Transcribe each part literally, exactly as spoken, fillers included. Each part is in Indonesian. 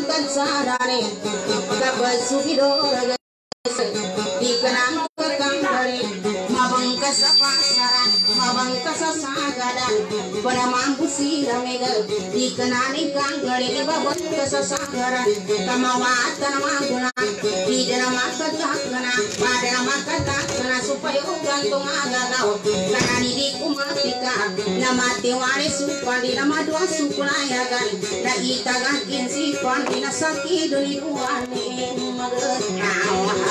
angkat sarane Kapasubido dikenang kekang dari mabangkas pasaran mabangkas sagadan pada mampu siramega dikenani kang dari babot kesasagaran kamawatan maguna di dalam katakana pada nama katakana supaya gantung agagaw karena didiku matika nama tiwari supandi nama dua supulayagan na itagan kinsi pandi nasaki duni uani magetawa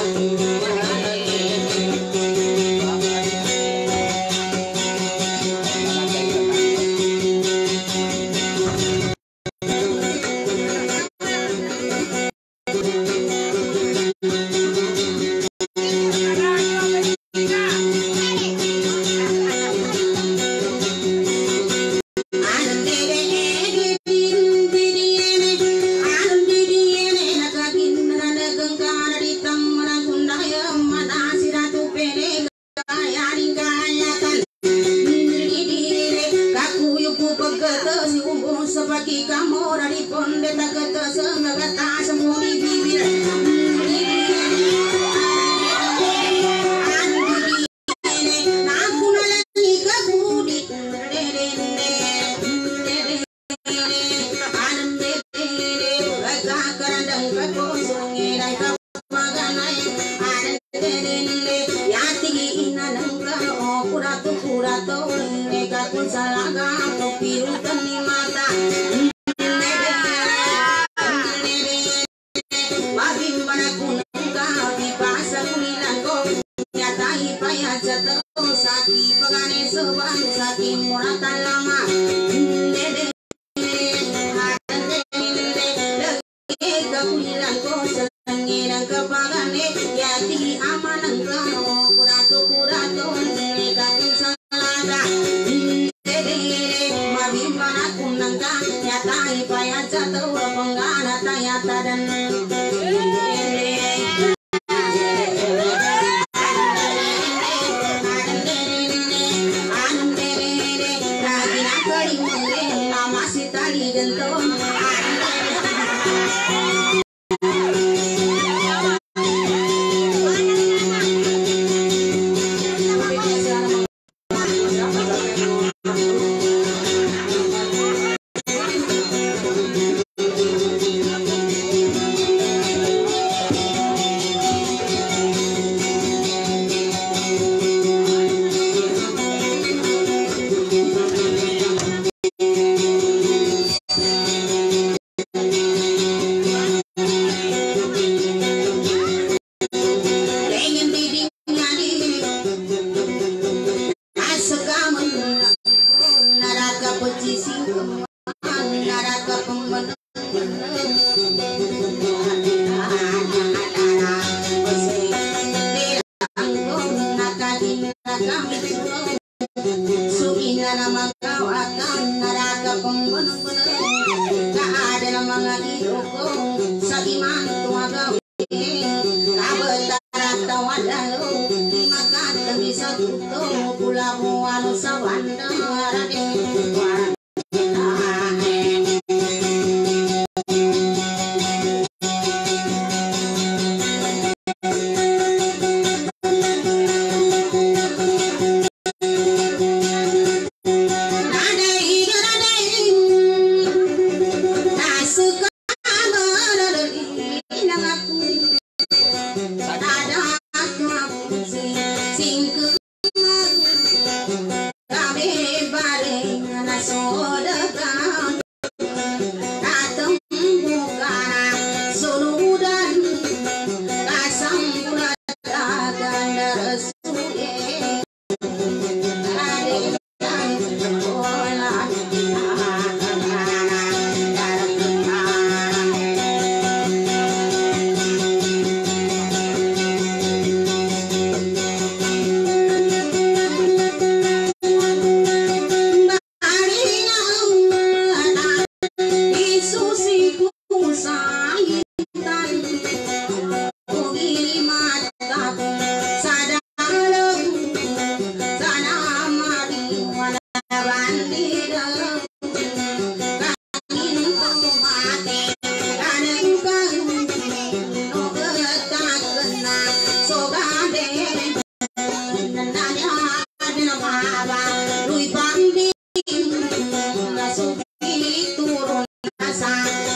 seperti kamu dari pondeta kata senggata semua di bibir Saki pagane soban saki muratan lama dede lagi kakulilan ko sengiran kepagane yati amanang kano kurato kurato nekatun salada dede mabimbana kumnangka yatai payat jatuh penggana tayata dan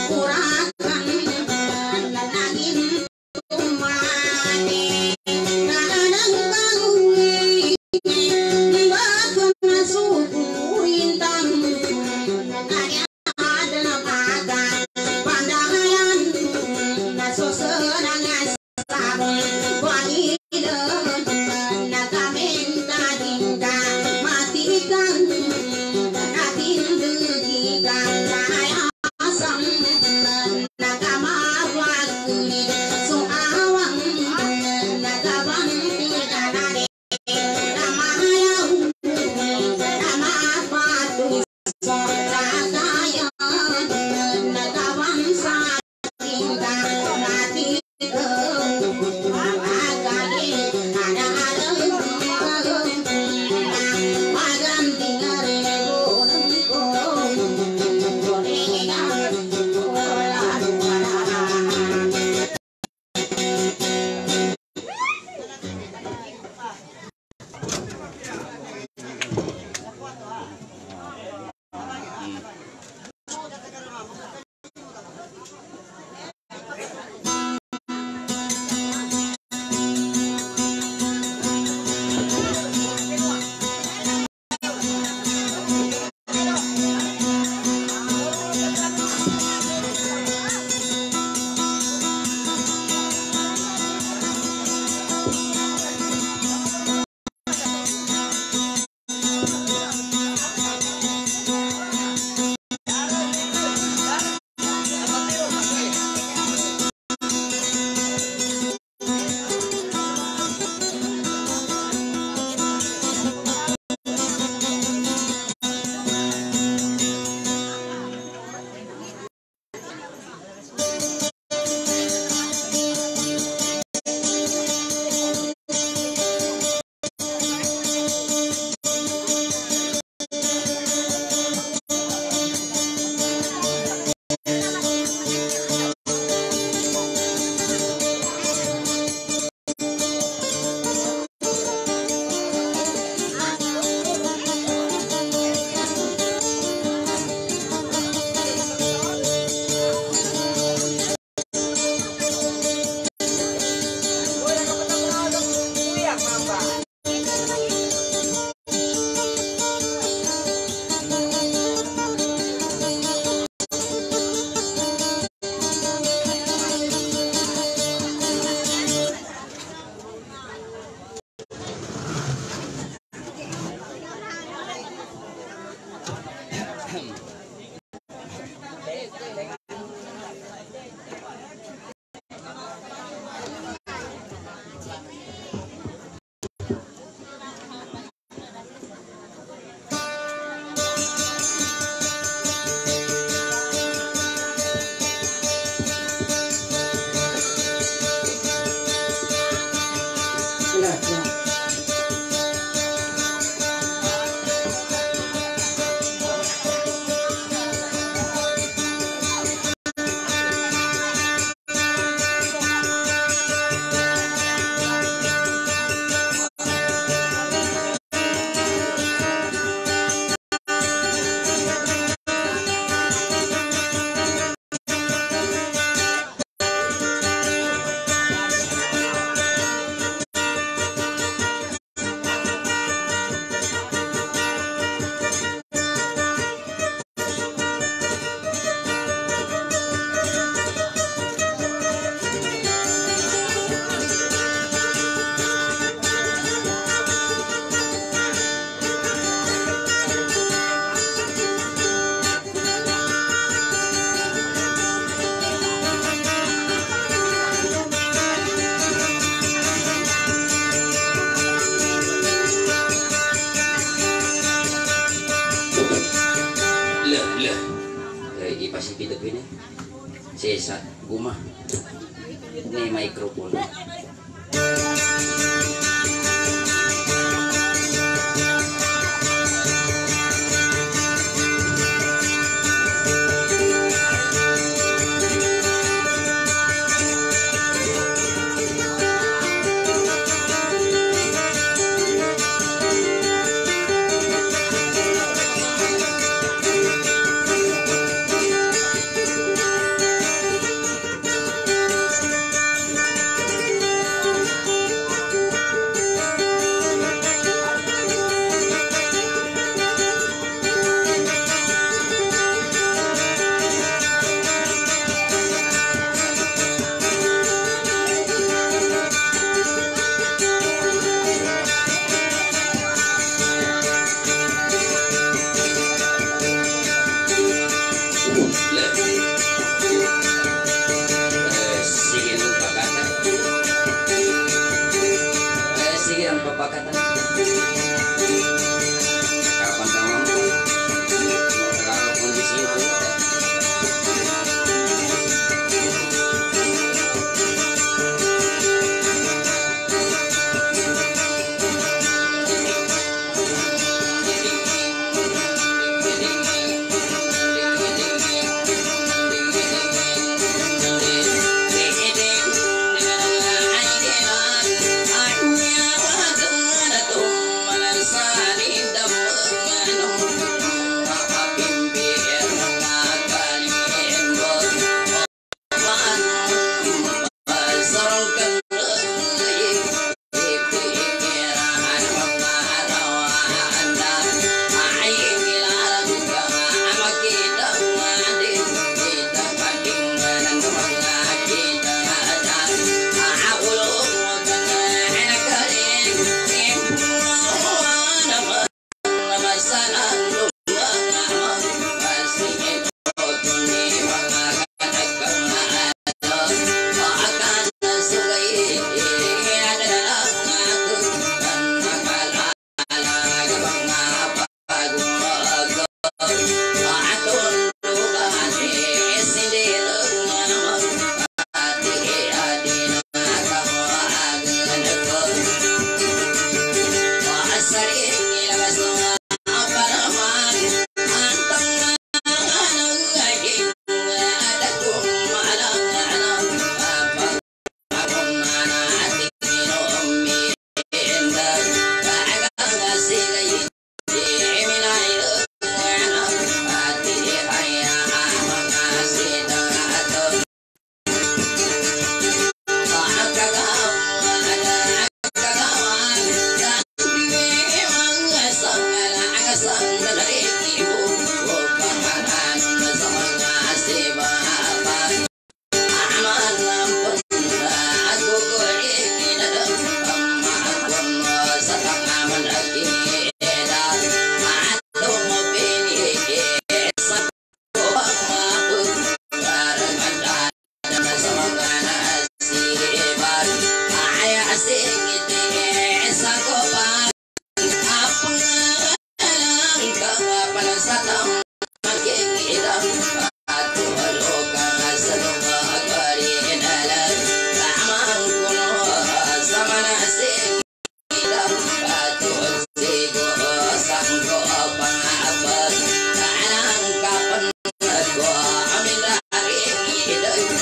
Sesa gumah ini mikrofon.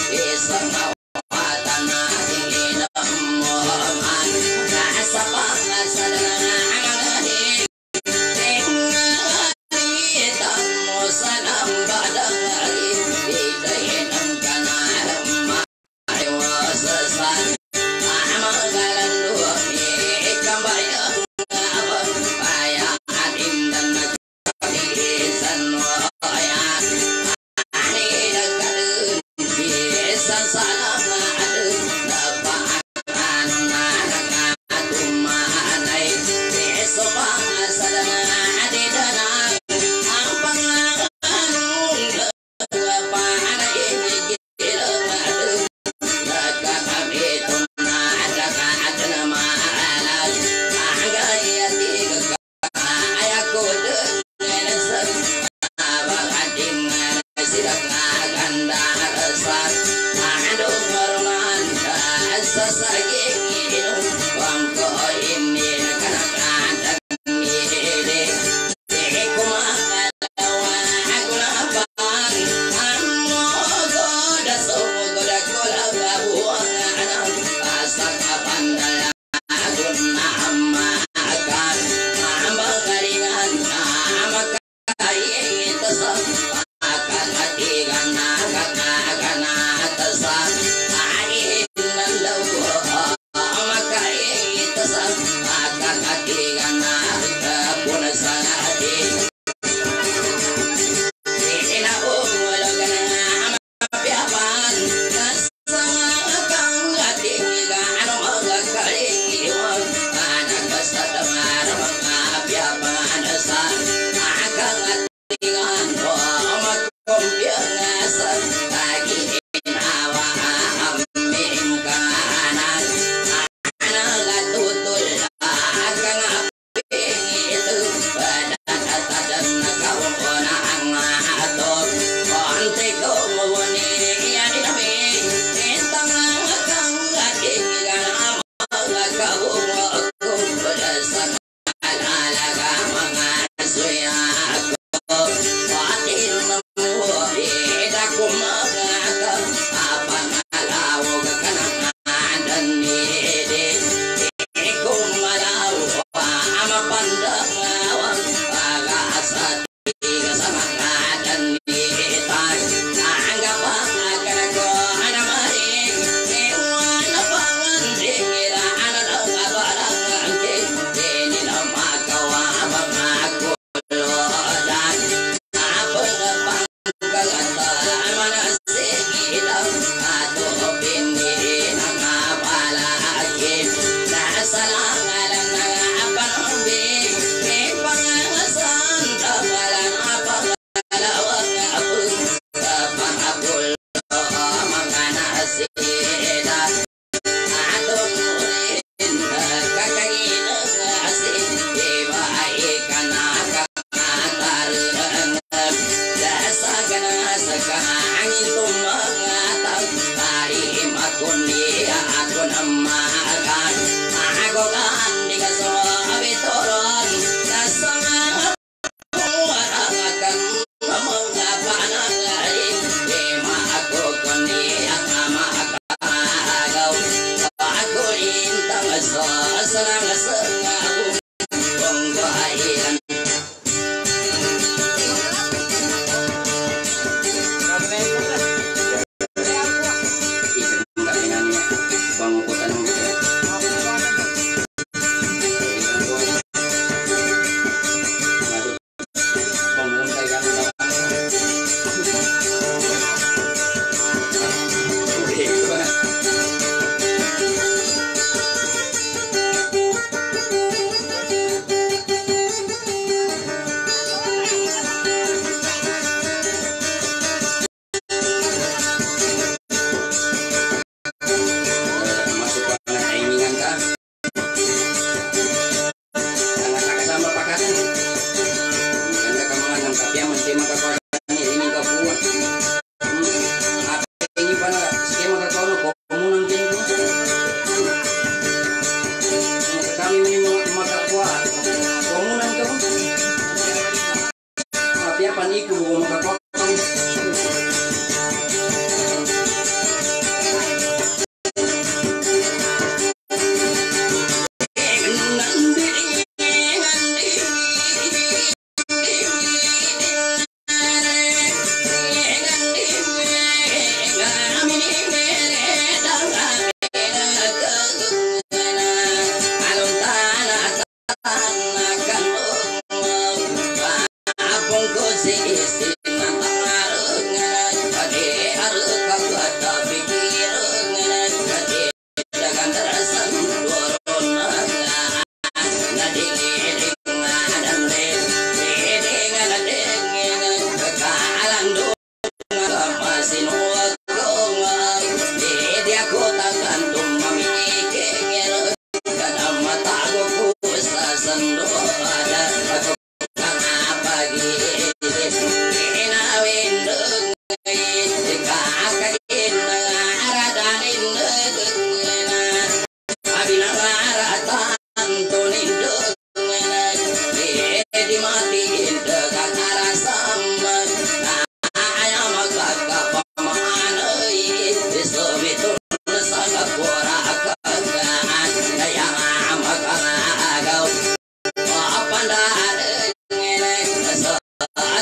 Anggap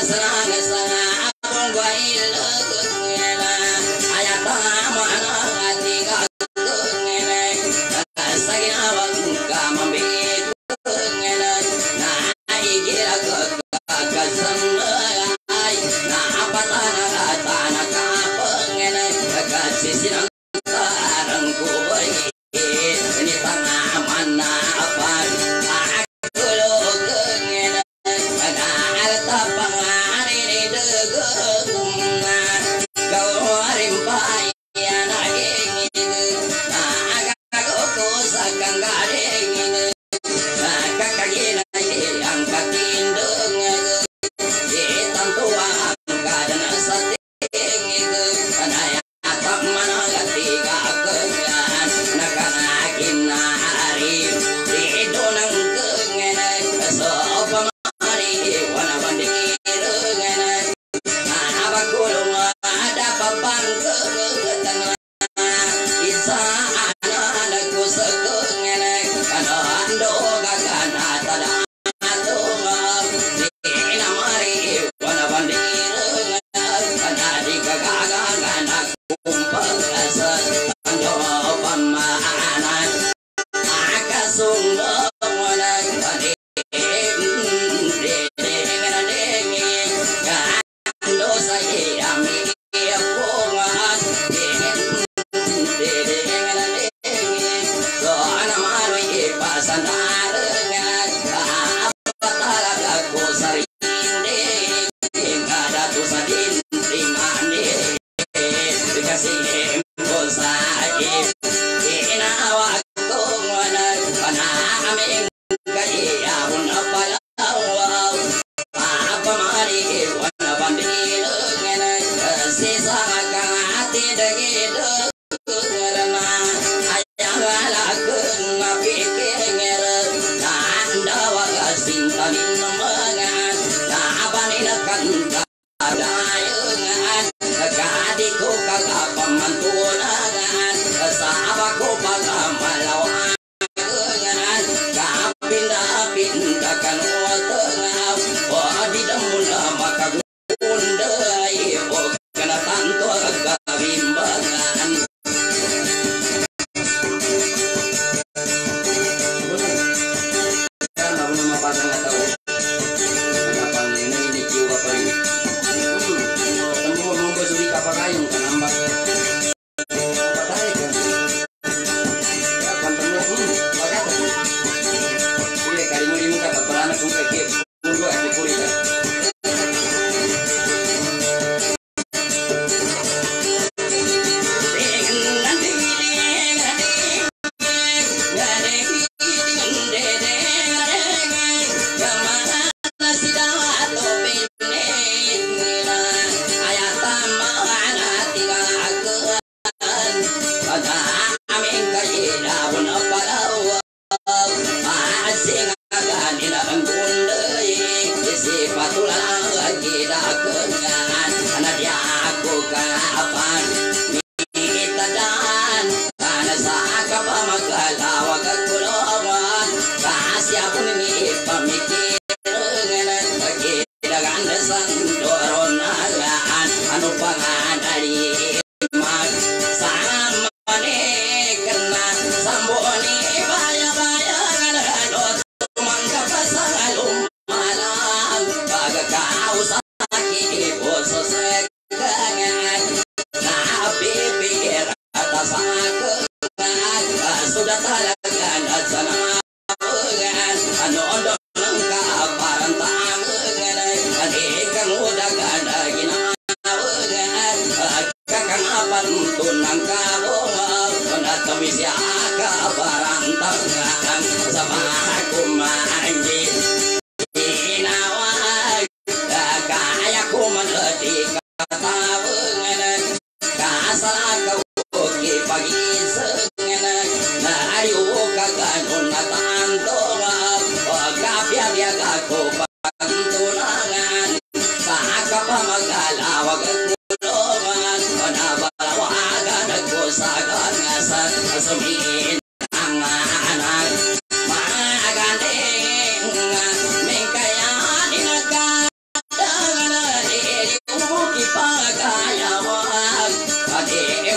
Magandang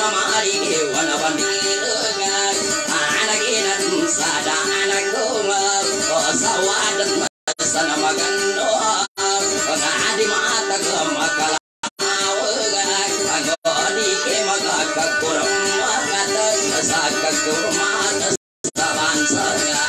kamari wana bandirengan anak inan sada anak gomel sawadan sana magan doa ngadi mata gemakala awegan agoni ke maka kakuram mata saka kurmata saban saga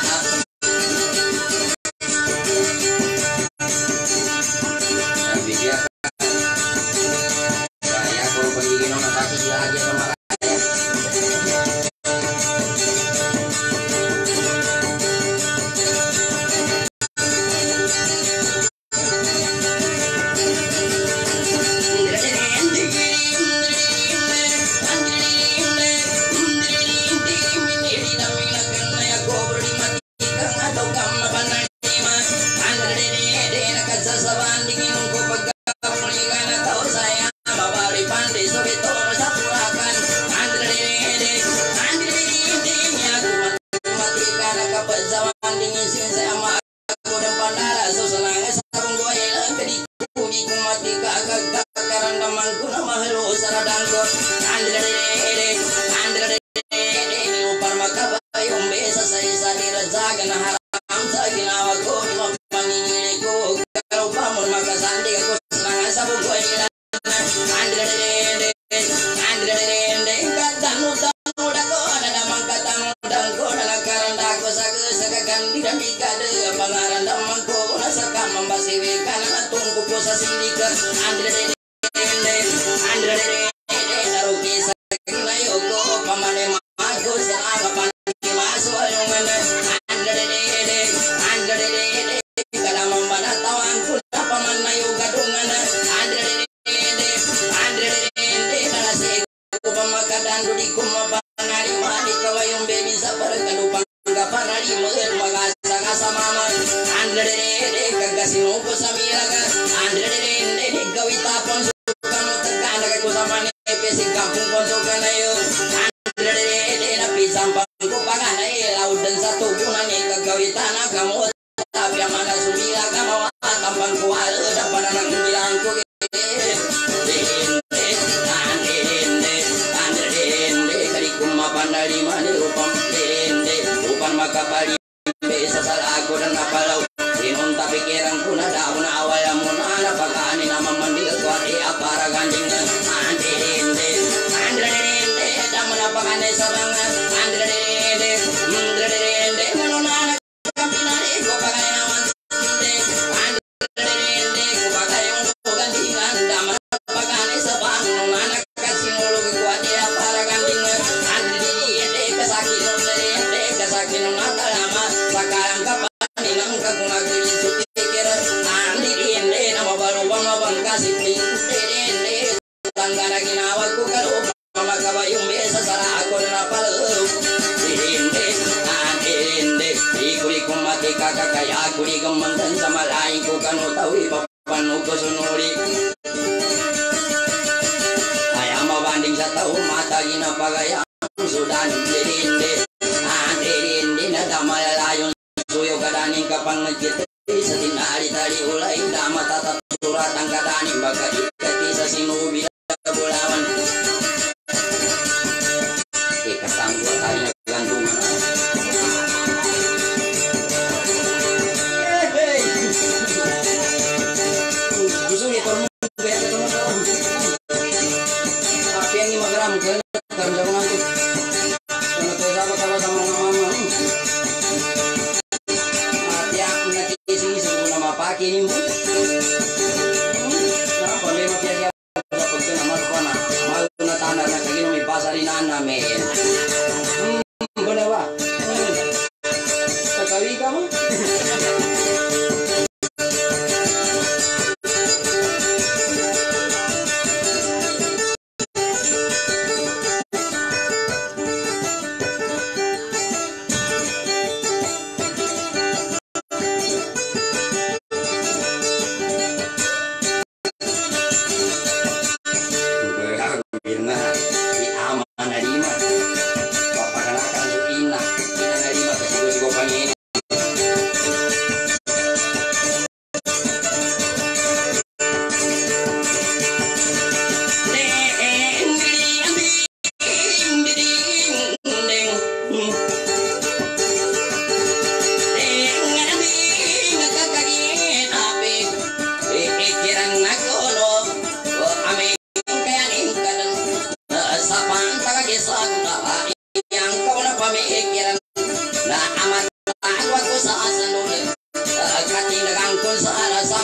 saguna yang kau na pamikiran na amat tawa ko sa asanun katinagang kun sa arasam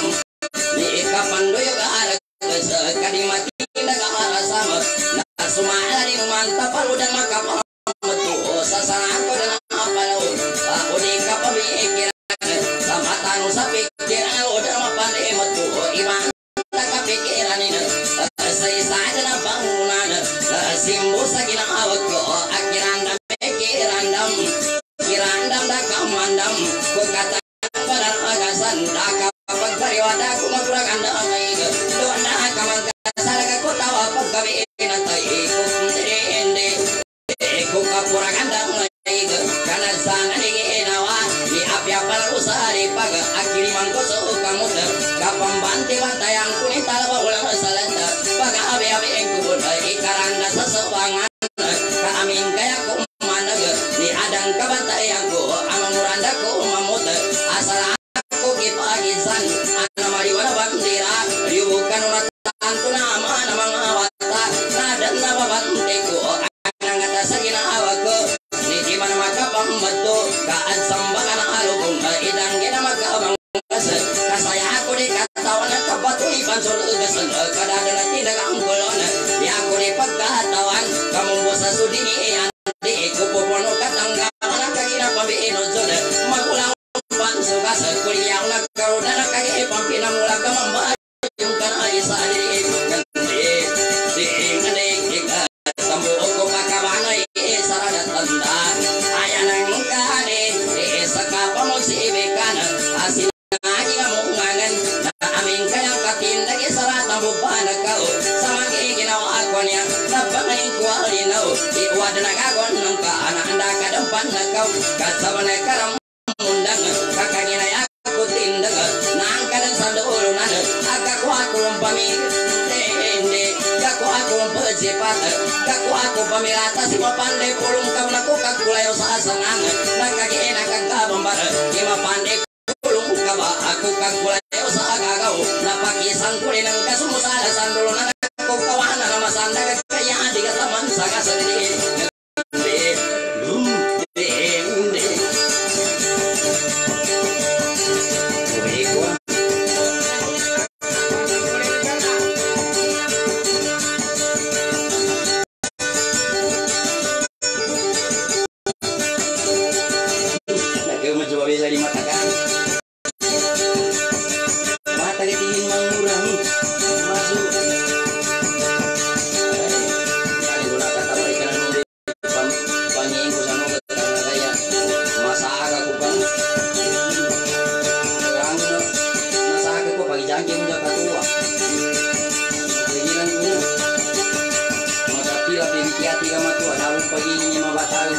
ni kapandoy gaara sa kadimati nagaarasam na sumala di manta paludan makapamatu sa sanako dan apalaw ako di ka pamikiran sa matano sa pikiran o dan mapanimat ko iman nakapikiran ina sa isa na bangunan simbo sa ginawag ko akirandam kirandam kirandam da kamandam ko kata pada agasan da kapagdariwada ko maguraganda ay doon na kamangkasal ko tawa paggabi natay ko ende ko kapuraganda ay kana sana ni inawa ni apya para usari pag akiri mangko so kamot kapambante bantayang kunin talawa ulang salanda pag abi abi ko ay karanda sa sobangan kaamin kaya ko manag ni adang kabantayan ko amang muranda ko mamot asal ako kipagisan ana mariwana bandira riukan matan ko na ama na mga wata nadan na babante ko anang atas sa ginawa ko ni di man makapambato kaad sambakan ang alugong idang ginamagkabang kasaya ako di katawan at kabatoy pansulugasan kadada na tinagang kulon di ako di pagkatawan kamumbo sa sudini di ko pupuno katanggaman ang kaginapabiin o dyan magulang pansugas kuliyaw nagkaroon na nagkagipang pinamulang kamambahay yung kanay sa aliit gandi di nganik di ka sambuok ko makabanay sarada tanda ayan ang kani sa kapamog si ibikan asin lagi kamu ngangan na aming kayang katindag isaratang bubanag kao sa mga ginawa ako niya napangay ko alinaw iwad na gagon ng kaananda kadampan na kao katsaban ay karamundang kakanginay ako tindag na ang kadang sa doolo na agako ako ang pamig hindi gako ako ang pagsipat gako ako pamilata si mapanday pulong kam na kukagkulayo sa asangan nagkagiin ang kagkabambar imapandey pulong kaba ako kagkulayo sa agagaw napakisan ko rin ang kasumusala sa dulo na nagkukawanan na masanda kaya di ka taman sa kasadili mencoba bisa dimatakan mata ketingin mengurang masuk kali guna kata mereka nanti panggil ku sama karena saya masa agak kupang sekarang masa agak ku pagi janji muda katua kegiatan guna maka pila pilihan tiga matua tahun pagi ini lima belas tahun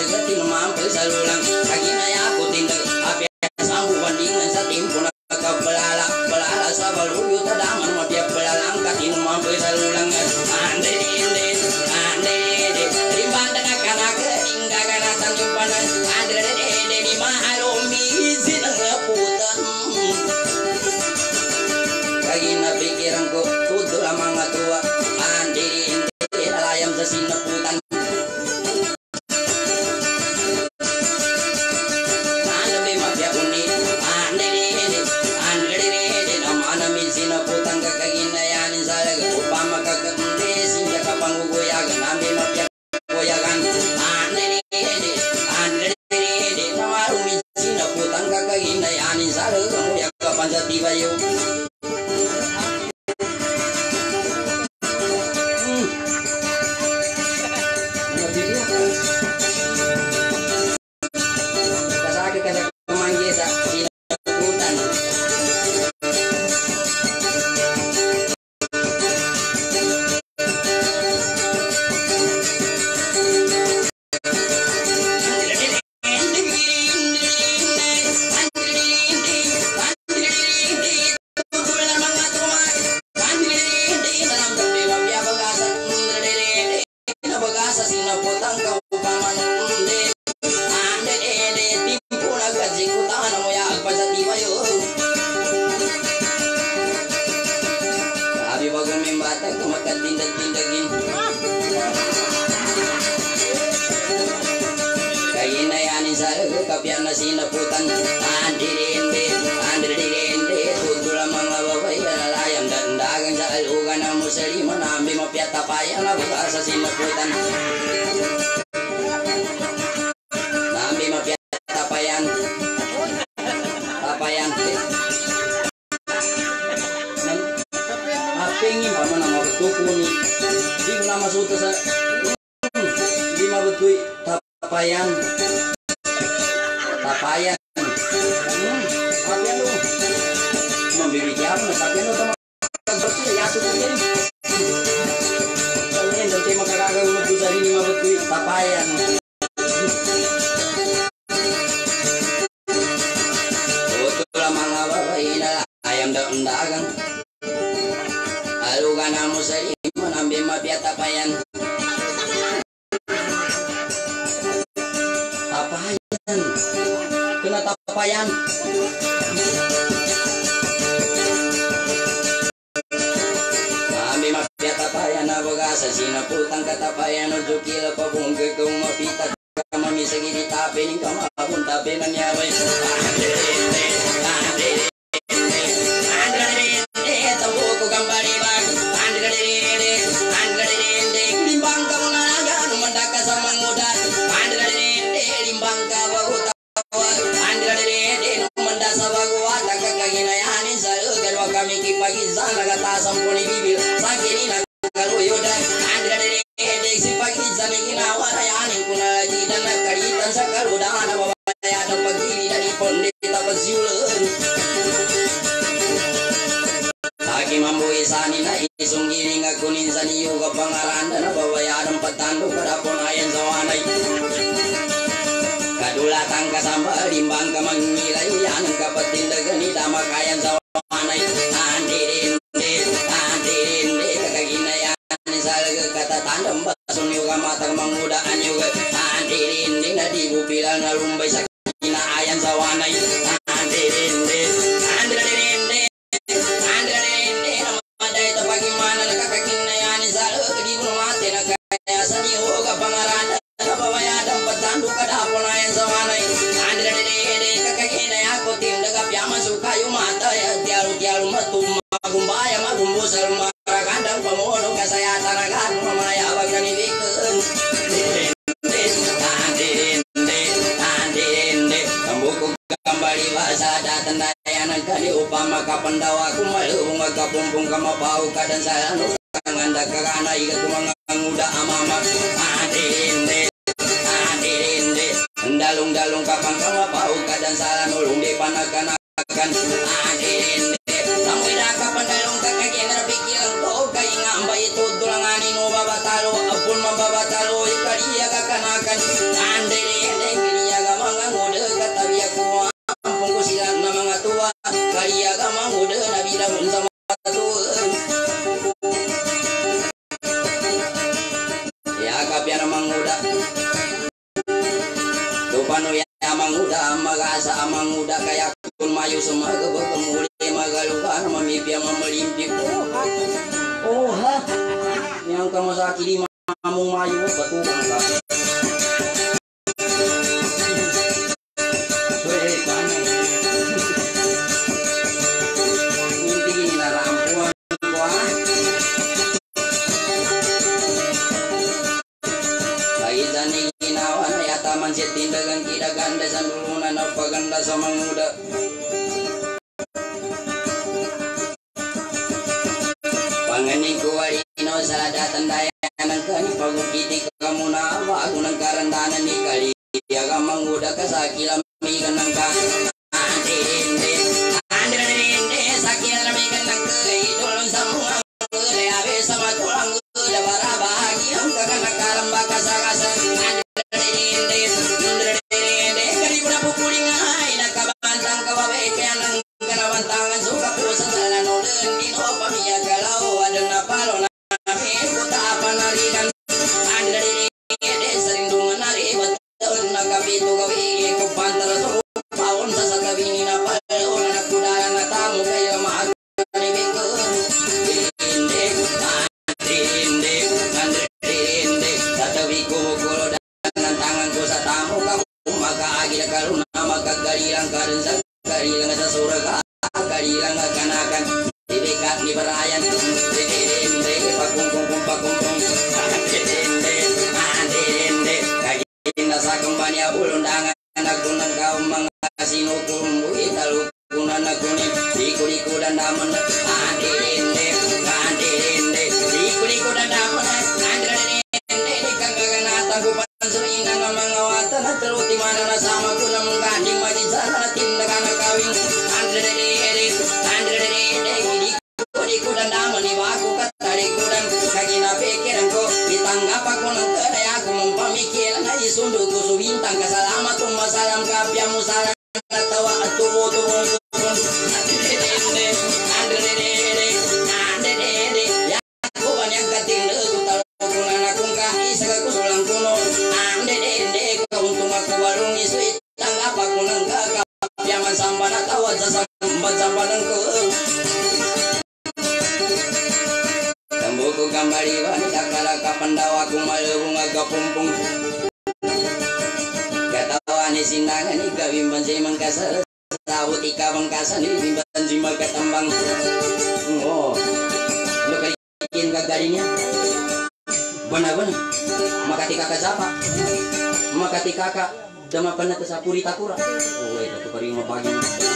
Salulang, kagi na ya ko tindag, apya sambu bandingan sa timpo na kabala. sinaputang kakaginayanin sa laga upama kakamde sinja kapangguguyagan nambi mapyagoyagan andiri andiri namarumi sinaputang kakaginayanin sa laga muyak kapan sa tibayo kasakit ka sa pamanggi sa sinaputan kapian na sinaputan andirinde andirinde tutula mga babay nalayam dandagan sa alugan ng musalima nambi mapyatapayan na buka sa sinaputan nambi mapyatapayan tapayan apingin pa man ang mabutukuni di ko na masuta sa di mabutuy tapayan tapayan hmm tapayan lo membibigyan mo tapayan lo tama kagbati yato ko yan kaya dante makakagawin mo sa rin mabutoy tapayan utula mga babae na ayam daundagan alugan na mo sa rin nambi mapya tapayan tapayan kena tapayan ambi mapya tapayan na bagasa sinaputang katapayan o jukila pa kung gagawang mapitag kami sa gini tapining kamapun tapinan yaway tabuko gambari bag limbang ka mga nagan mandaka sa mangudan limbang ka bagutan kami kipagisan nagatasang puni bibir sakini nagaruyodan andre de sipagisan ginawa rayanin kuna lagi dan nagkaritan sa karudahan na babaya ng pagkili na ni Pondita Pasyulan lagi mambuhi sani na isong giling agunin sa niyo kapangaranda na babaya ng patando kadapon ayan sa wanay kadulatan kasamba limbang ka mangilay yan ang kapatindagan ni dama kayan sa wanay andirinde andirinde kaginayan sa katatandang bason yung kamatang mangudaan yung andirinde na di bupilan na lumbay sa kinaayan sa wanay andirinde andirinde andirinde namatay ito pagimana nakakaginayan sa di mo mati na kaya sa niyo kapangaranda na babayadang patando kadapon ayan sa wanay andirinde kakaginayan ko tindaga piyaman suka yung mata tiyaru-tiyaru magumbaya magumbusal maragandang pamuno kasayatan agad mamayabag na nibikan andirinde andirinde kambukog kambali basa datan daya nagkali upama kapandawa kumalubong magkapumpong kamabaw kadan sa ano kanganda kakana ikat kumanganguda amama andirinde andirinde dalong-dalong kapang kamabaw kadan sa ano lumbi panagkanakan andirinde Sampai kapan dalong kakagyan na pikilang to kay nga ambay ito dulanganin mo babatalo apun mababatalo ikariya kakanakan andele kiriya ka mga nguda katabiya ko ampung ko sila na mga tuwa kariya ka mga nguda na bilang sa mga tuwa yakap yan ang mga nguda Dupano ya manguda magasa amanguda kaya kun mayu semaga berkemuli magalukan mamipia mamelimpik oh ha yang kamu sakit mamu mayu betul ka sore pana inti ini naram dasa manguda panganing kuwarino saladatan dayanan kani pagukiti kamuna bago ng karandanan ni kali yaga manguda kasakila migan ng ka andinde andinde sakila migan ng kay tulong sa mga kay abe sa matulang kuda para bahagi ang kakanakaram baka sa kasan andinde andinde kali ko na pupuling ay nakabantang kawabe kaya nang kanabantangan suka po sa salanulan dino pamiya galaw adon na palo na kami puta panarigan andinde sarindungan naribat nakapito gawi ko pantara so paon sa sagawin na palo na nakudaran na tamo kayo maagaribig ko hindi hindi hindi tatawi ko gulo ng tangan ko sa tamo ka makaagi na karoon na magkagalilang ka rin sa karilang sa suraga karilang kanakan ibikat ni barayan hindi pagkungkung pagkungkung hindi hindi nasa kumpanya ulundangan nagunang kaum mga sinukulong italukunan nagunin liku-liku dan damon andirinde andirinde liku-liku dan damon andirinde ikagaganatan kupan seringan ng mga watan at teruti mana nasama ko na mong ganding madisana na tindakan na kawing andirinde andirinde liku-liku dan damon iwaku katalikudan kaginapikiran ko itanggap ako ng kadaya ko mong pamikiran na isundo ko subintang kasalamat kung masalam kapya mo salang natawa at tubo-tubong andrede andrede andrede yako banyak katinda ko talukunan akong kaisa ko sulang kuno andrede kung tumakuwarong isuit tanggap ako ng kakapya mansamba na tawad sa sambat-sambanan ko Tambuko kambaliwan takala kapandawa kumalubong agapumpong katawan ni sindangan ni kawimban si mangkasal sawut ikawang kasan ni bimban si magkatambang oh lo kalikin kagalinya bana-bana makati kakak siapa makati kakak dama panata sa purita kura oh itu kari mapagi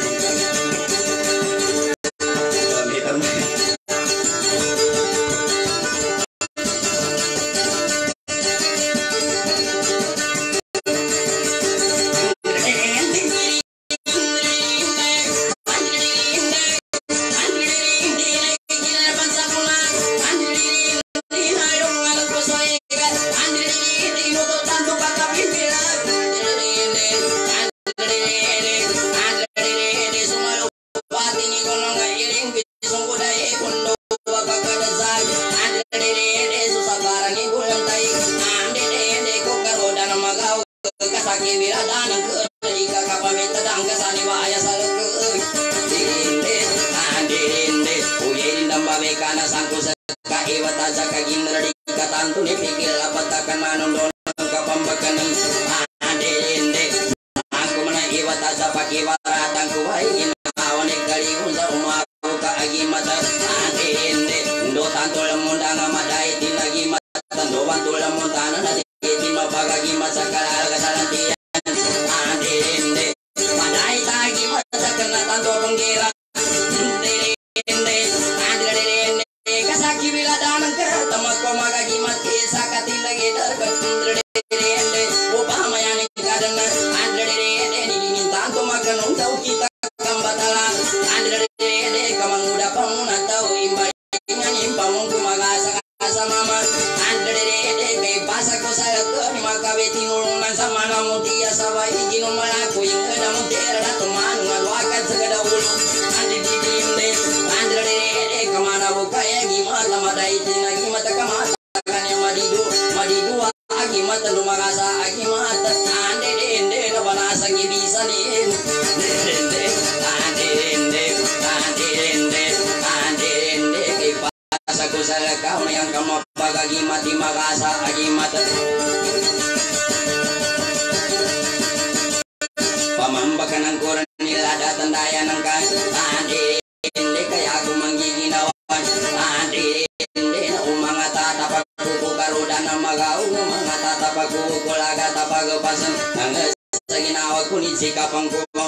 pamambakan ang koran nila datan daya ng kan andi hindi kaya ako manggiginawan andi hindi na umanga tatapag kukaruda na magaw mga tatapag kukulaga tapag pasan ang sa ginawag kunit sikapang kumam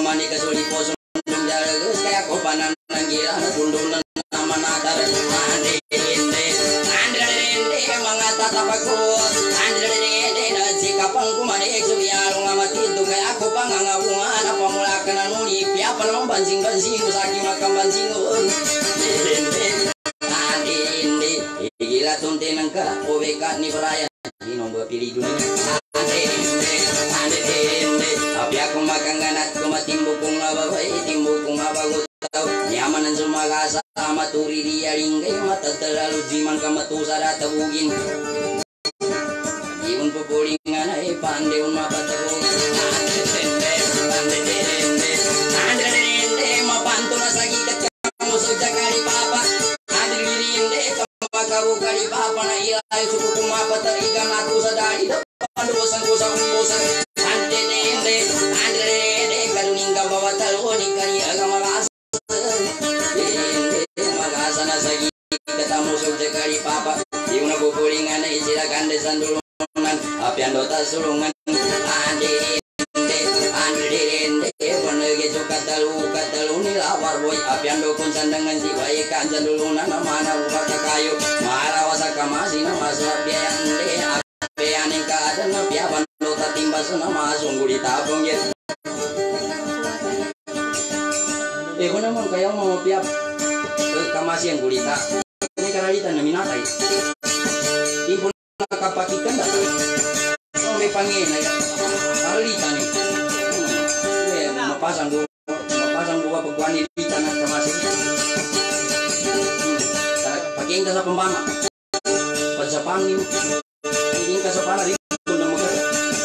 mani kasulipo sundung jalagus kaya kopanan nang gila bundunan nama natar ande inde andre inde mangata tapaku andre inde na sikapang kumane eksuyalo ngamati tunggay ako pangangabungan apa mulakan nuli piapan mambansing bansing usaki makam bansingun inde ande inde gila tunte nangka oveka ni beraya nomor pilih dunia ande inde ande inde tapi aku makan ganat kuma timbukung ababai timbukung abagut tau nyaman semua kasa sama turi dia linggai mata terlalu jiman kama tu sada tabugin diun pupulingan ai pande un mapa tabugin ande inde ande inde ande inde mapantu nasagi ketemu sejak kali papa ande inde kau kali papa na ilai suku kumapa terikan aku sadari depan dosan dosa umbosan ande inde ande inde karuninga bawa taloni kari agama rasa inde magasa na sagi ketemu sejak kali papa di una bubulingan na isilakan desan dulunan apian dota sulungan ande inde ande inde penege suka talu katalu ni lawar boy apian dokun sandangan si baik kanjan dulunan mana umat kayu marawasa kamasi nama sabya ande apian ka ada na piapan dota timbas nama sungguh ditabung ya eh kuna mon kayo mau piap kamasi yang gulita ini karena dita na minatai ibu nakapakikan dato oh may pangin ay alita ni eh mapasang do mapasang do pagkuan ni dita na kamasi paging ka sa pambama pag sa pangin paging ka sa pana rin kung na magkata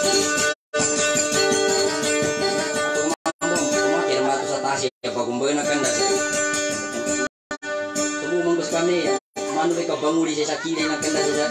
ako mamang kumakir mato sa tasi pagkumbayo na kanda tumumang bas kami mano may kabanguli sa sakilay na kanda sa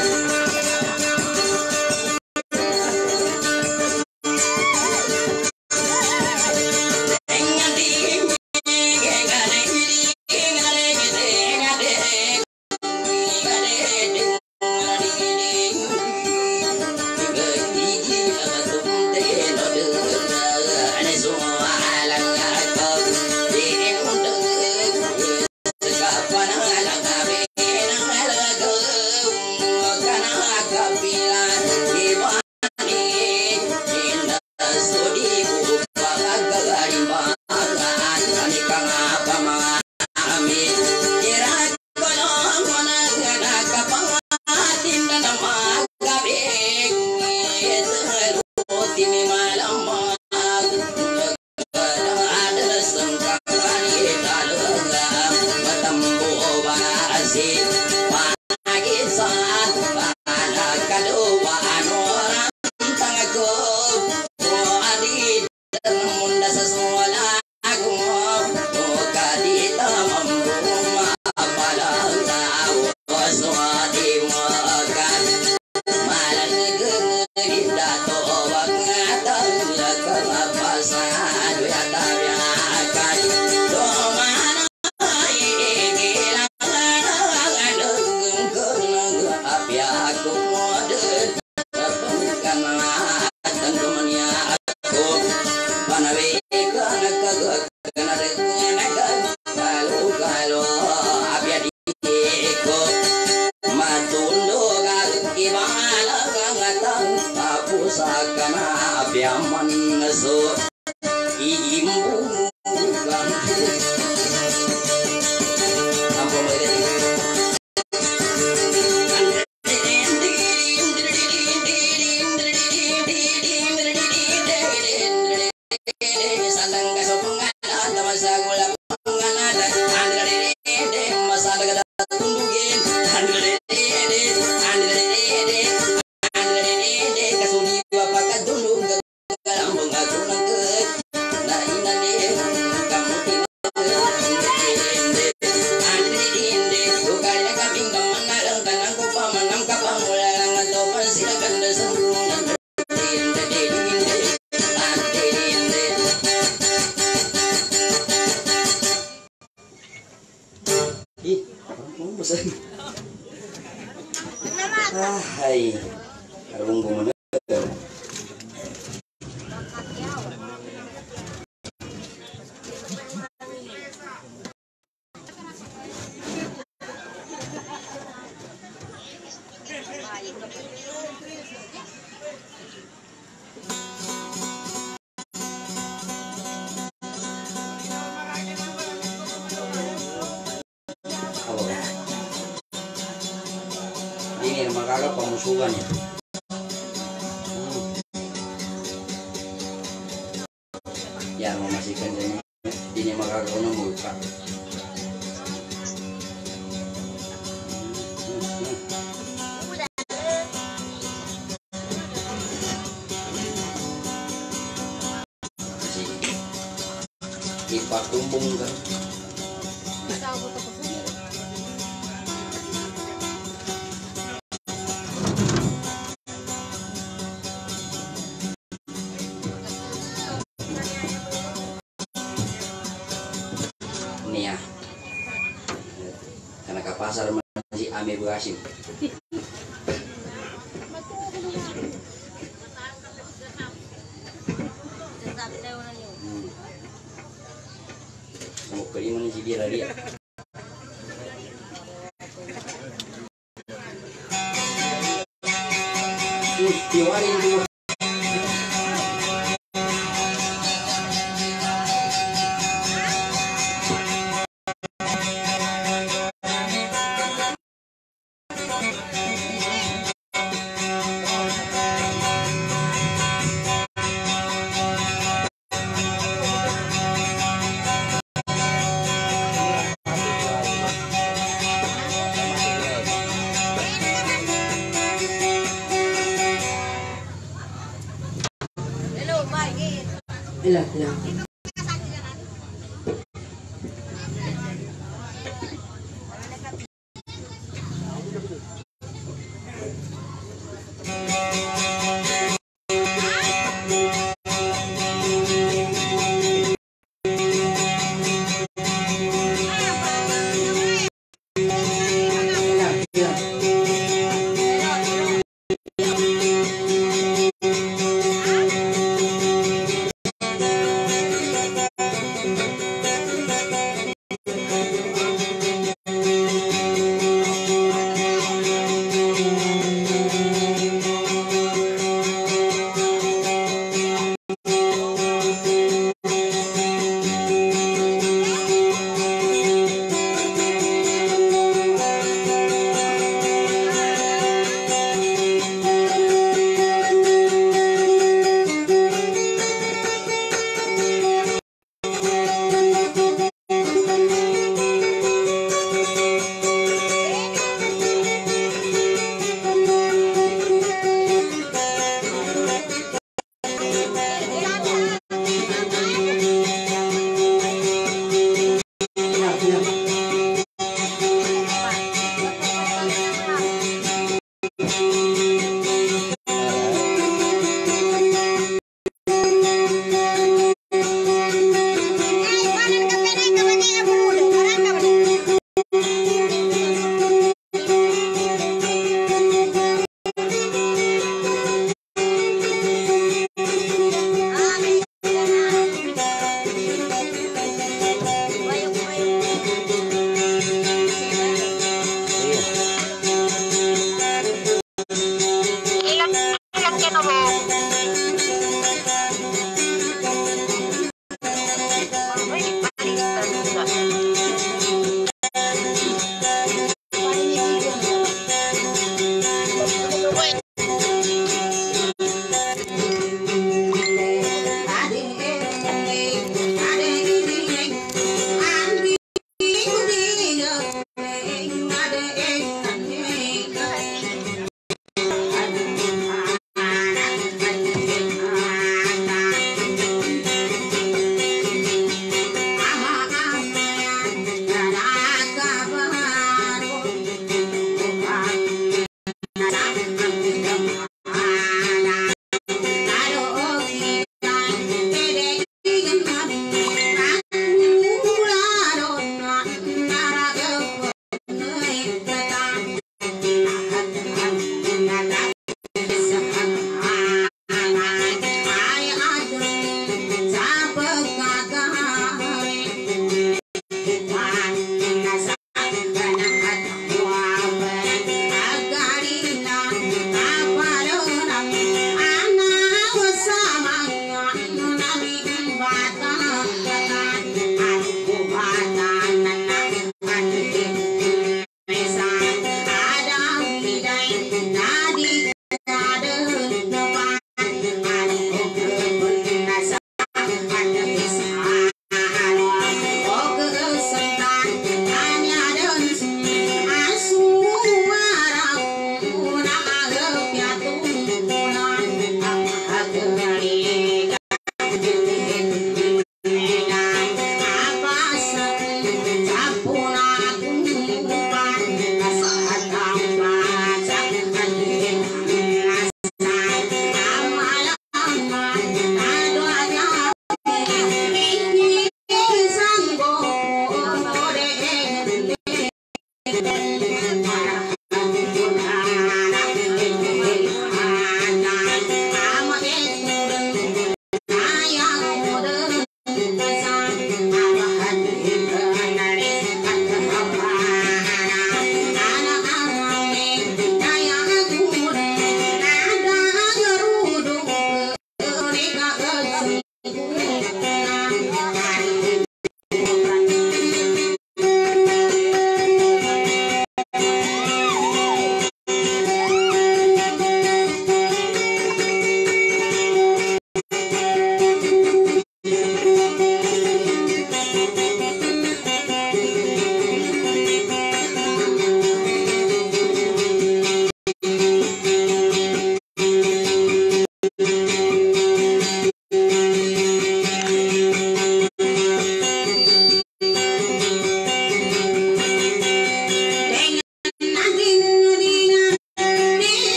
Ah, hai. Karung gumana. ini makanya pemusuhan ya. Ya memastikan ini ini makanya kau buka. Ipak tumbung kan. Ini ya. Karena ke pasar masih ame berasin. Ini mana sih dia dia? Tiwari itu. Ilah, ilah.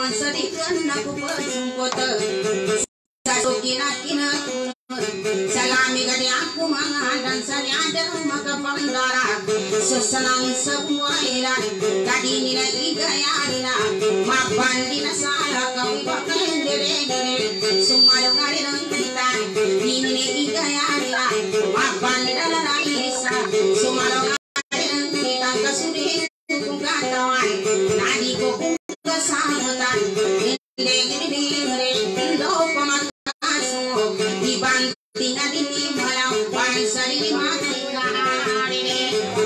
naon sedihkeun aku pejungkut sasukina-kina salami gadi aku mangadan sanyada maka pandara susenang semua ilan tadi nina igayarina mapandina salah kau pakai dere-dere sumalung arinang kita nini igayarina mapandala naisa sumalung arinang kita kasudi kung katawan nadi ko kung kasamutan dere-dere lo pamat dibanting adin di malam bangsa di mati kahari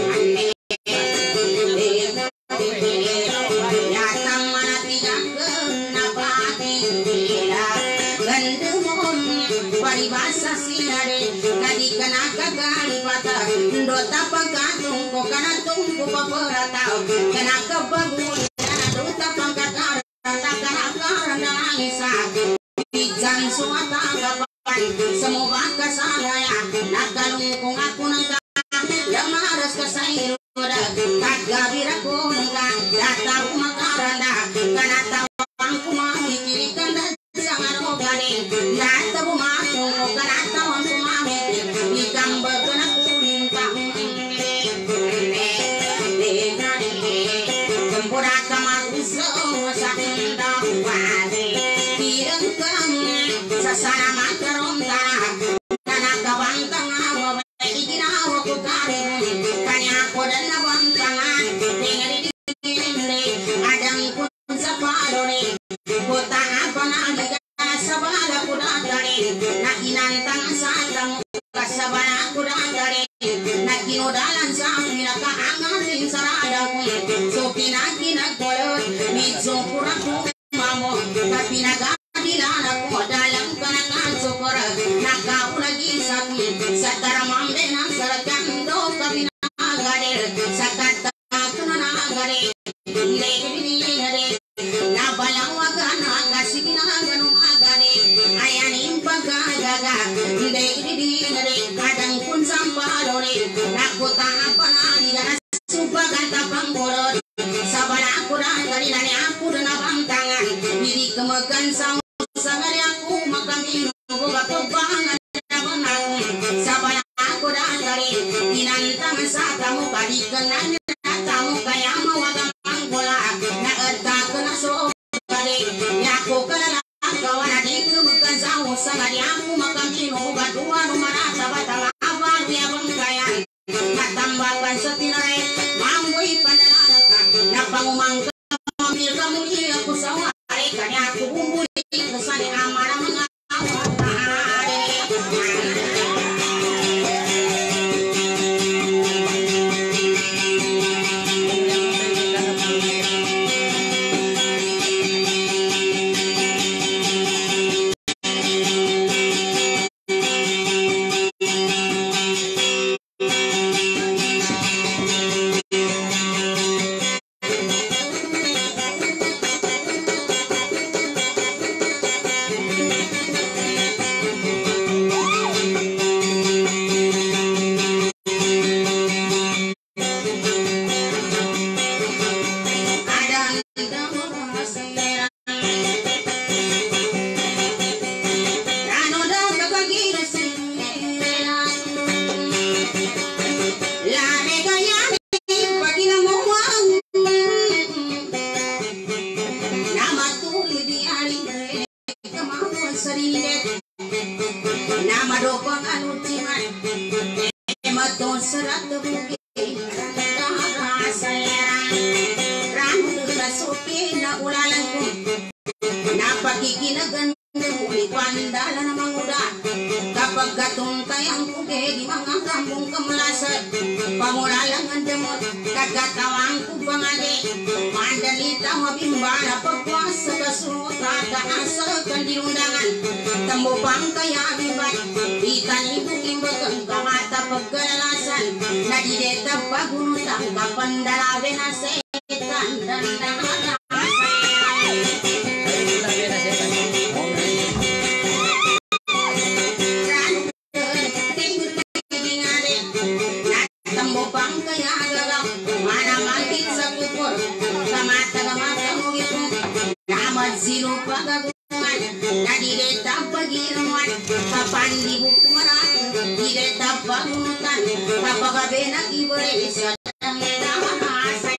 datang mana tidak kenapa tinggal gendemon paribasa sinare tadi kena kagali patah dota pangkatung ko kana tungku paperatau kena kebagun dota pangkatar kata kana karana isa Pijan suata gapan semua kasalaya nakalungkung aku nangka lamaras kasairu kagabira ko nangka dataw makaranda kanatawang kumamikirikan sangan ogani dataw bumatong o kanatawang kumamikir ikambagana kulintang kempura kamaguso sakindang wali sasana makarom tanah tanah kabantang awa ikinawa ko karin kanya ko dan nabantangan dengan ini adang kun sa palore kota apa na sabala ko datari na inantang sa tang kasabala ko datari na kinodalan sa amina kaangatin sarada ko so pinakinagkolot midso kurako mamo tapi naga Dilana ko dalam kanangan sukora nakaulagi sakit satara mamde nang sarakan do kabinagadir sakata kunanagadir lebidigare nabalawagan agasiginagano magane ayanin pagagaga lebidigare kadang pun sampalore nakuta panani ganas supaganta panggolor sabana aku dan dari nani aku dan abang tangan diri kemegan sang sangari aku makan minum buka kebangan dalam aku sabana aku dan dari inantang satamu kadi kenanya tamu kaya mawagang manggola na erta kena so kadi yaku kena kawan adik kemegan sang sangari aku makan minum buka dua rumah sabata abang dia bangkayan natambahkan setinare mambui pandangan napangumang kamil kamu iya aku sawa kanya aku bumbu kesani amarah mengawal kapag gatong tayang kuge di mga kampung kemelasan pamulalangan demot kagatawang kubangade mandalita mabimbara pagpuasa kasuta kaasa kan di undangan tembupang kaya bibat itani buking bagang kamata pagkalalasan nadideta pagunutang kapandalawe na setan dan dahana Amat sino pagagungan na dileta pagirawan kapan di buku merat dileta pagunutan kapagabe na ibore sa tamena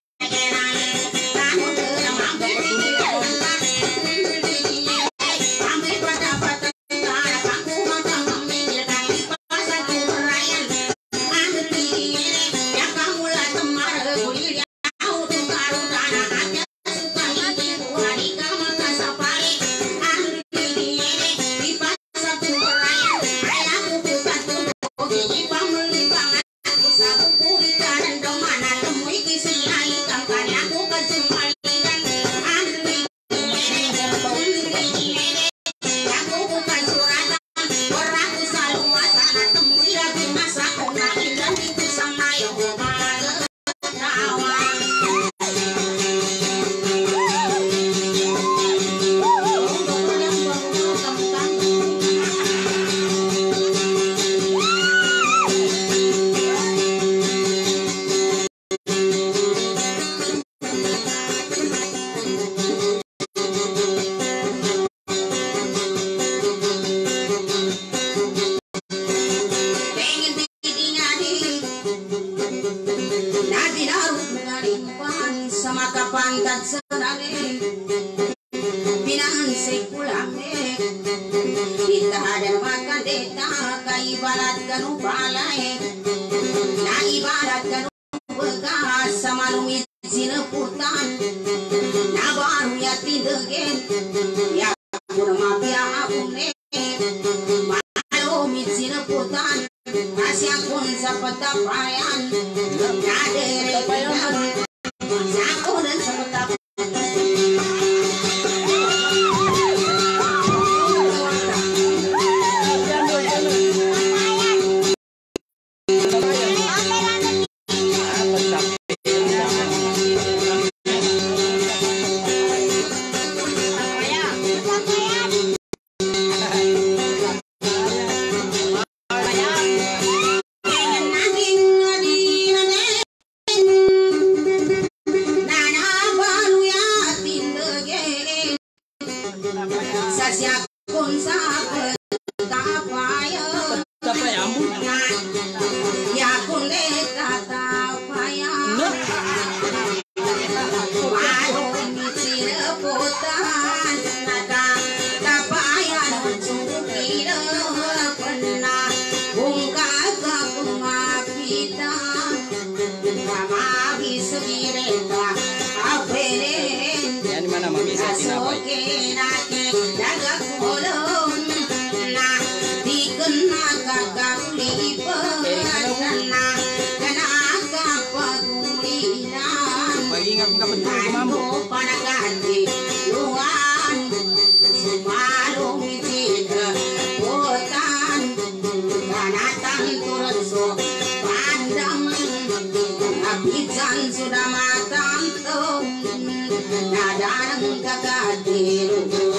sudah matang tuh, nada kakak tiru.